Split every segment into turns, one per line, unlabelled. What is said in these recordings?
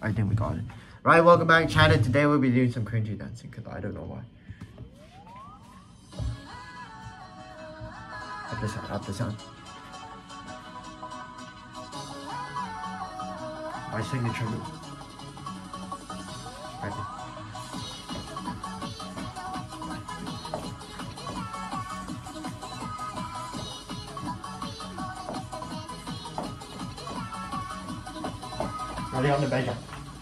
I think we got it. Right, welcome back, channel. Today we'll be doing some cringy dancing because I don't know why. Up the sound, up the sound. My signature move. Right there. Ready on the bed.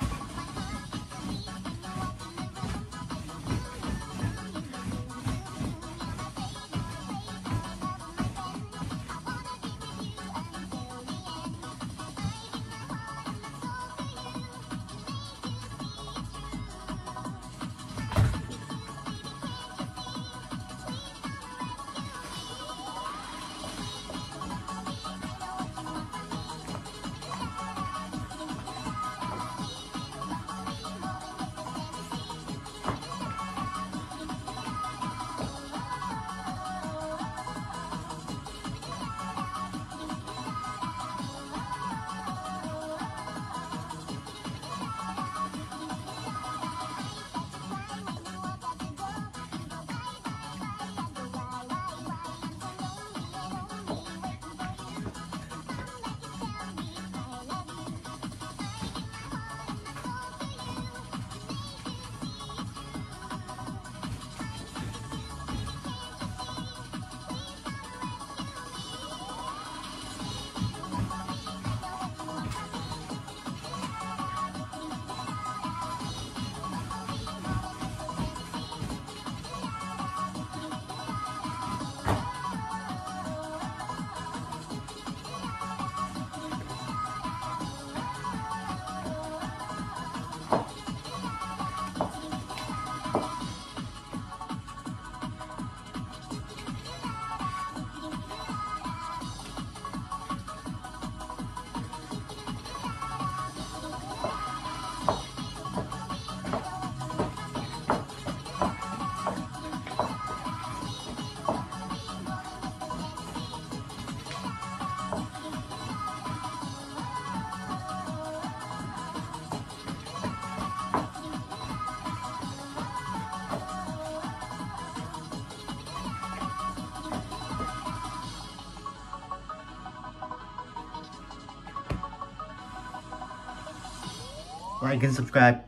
Like and subscribe.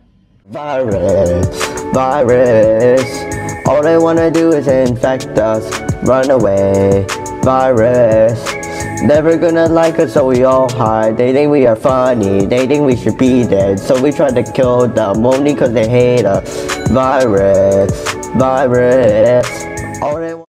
Virus. All they wanna do is infect us. Run away. Virus. Never gonna like us, so we all hide. They think we are funny. They think we should be dead. So we try to kill them only cause they hate us. Virus. All they